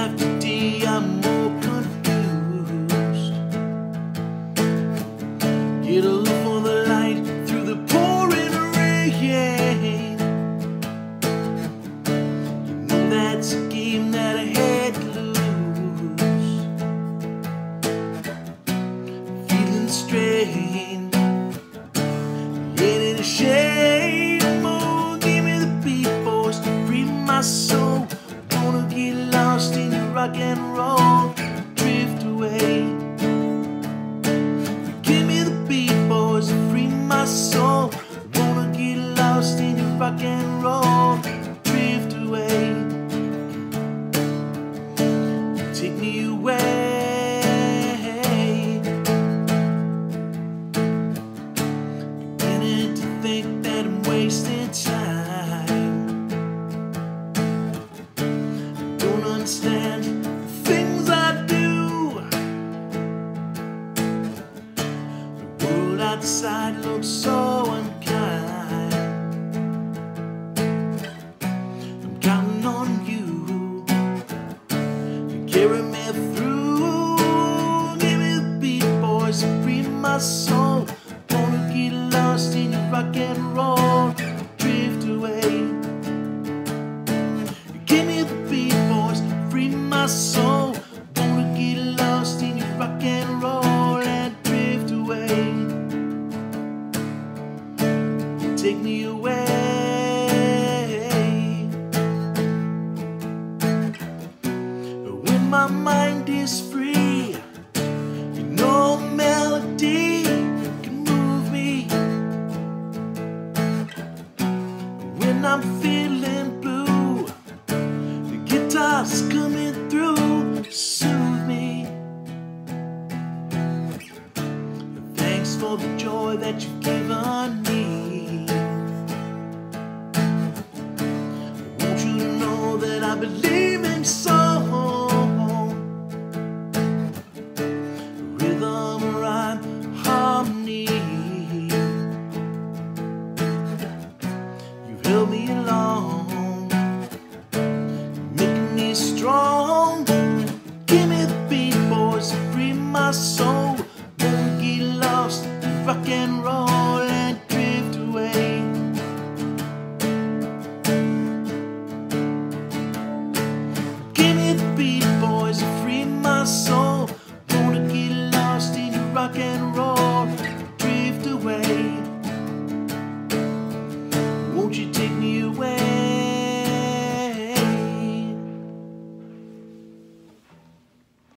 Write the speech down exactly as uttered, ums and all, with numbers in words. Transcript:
after tea, I'm more confused. Get a look for the light through the pouring rain. You know that's a game that I had to lose. Feeling strange, ain't it a shame? Oh, give me the beat, boys, to free my soul. Wanna get lost in your rock and roll, drift away. Give me the beat, boys, to free my soul. Wanna get lost in your rock and roll, drift away. Take me away. Beginning to think that I'm wasting time. Don't understand the things I do. The world outside looks so unkind. I'm counting on you to carry me through. Give me the beat, boys, and free my soul. Wanna get lost in your rock and roll, drift away. Give me the beat, boys, free my soul. Wanna get lost in your rock and roll and drift away. Take me away. When my mind is free, you know melody can move me. When I'm feeling blue, the guitar's coming through, soothe me. Thanks for the joy that you've given me. I want you to know that I believe in song, rhythm, rhyme, harmony. You've held me along, making me strong. Give me the beat, boys, to free my soul. Won't get lost in rock and roll and drift away. Give me the beat, boys, to free my soul. Wanna get lost in your rock and roll, drift away. Won't you take me away?